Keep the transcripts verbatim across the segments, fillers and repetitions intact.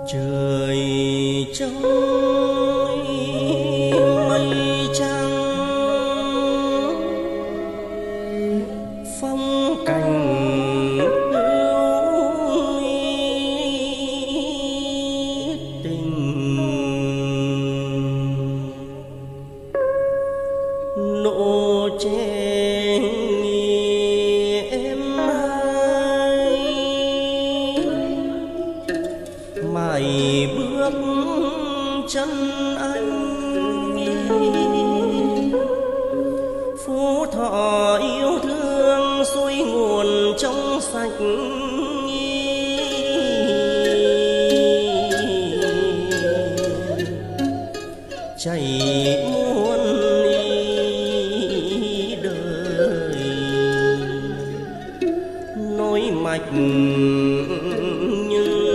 Trời trông mây trắng, phong cảnh hữu tình, nộ che em hay mày bước chân anh. Phú Thọ yêu thương suối nguồn trong sạch, chảy muôn đời nối mạch những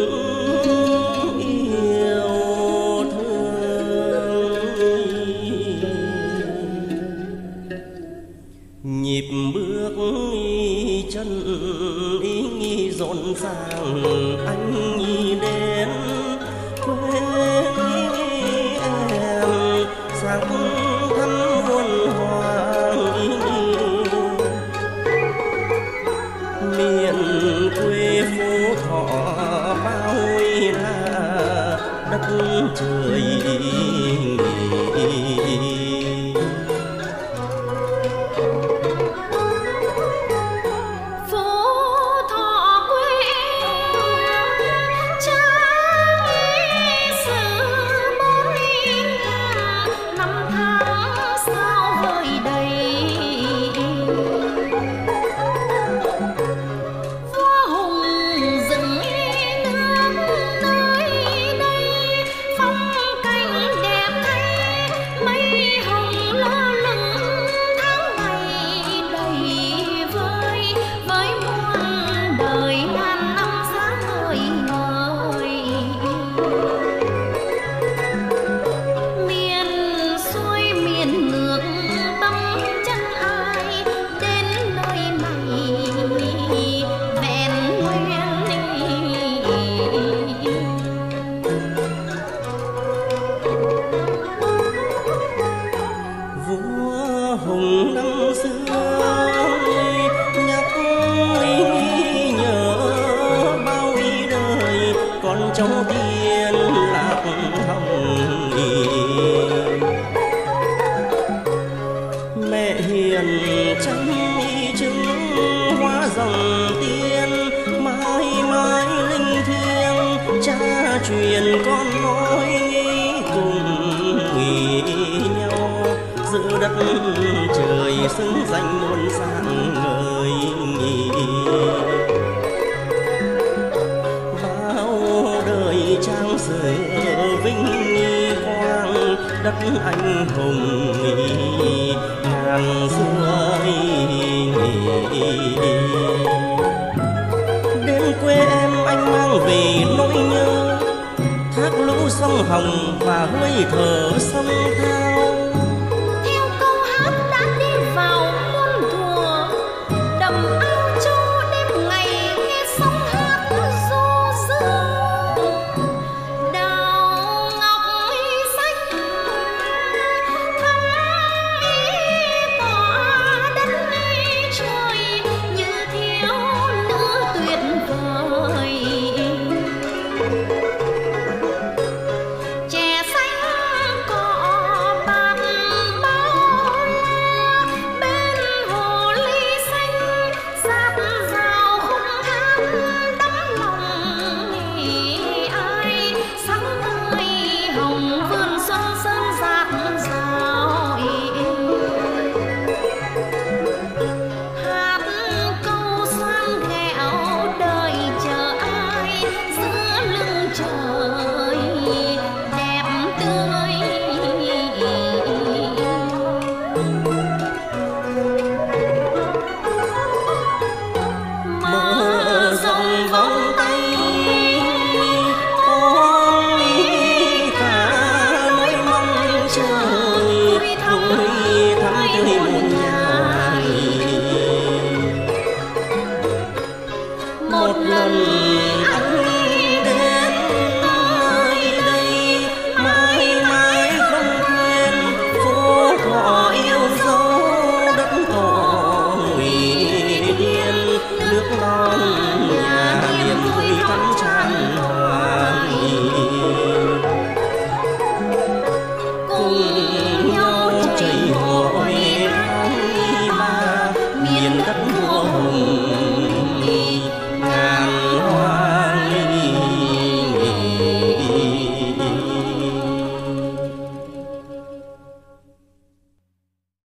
yêu thương. Nhịp bước chân ý rộn ràng, anh đến quê em sáng thắm muôn hoàng. Miền quê Phú Thọ bao la đất trời, hùng năm xưa nhắc nhớ bao ý đời còn trong tiên lạc hồng. Mẹ hiền chăm trứng hoa dòng tiên, mãi mãi linh thiêng cha truyền con nối cùng nghỉ nhau. Giữ đất trời xứng danh muôn sáng ngời, bao đời trang sử vinh quang đất anh hùng ngàn xưa. Đến quê em anh mang về nỗi nhớ, thác lũ sông Hồng và hơi thở sông Tha.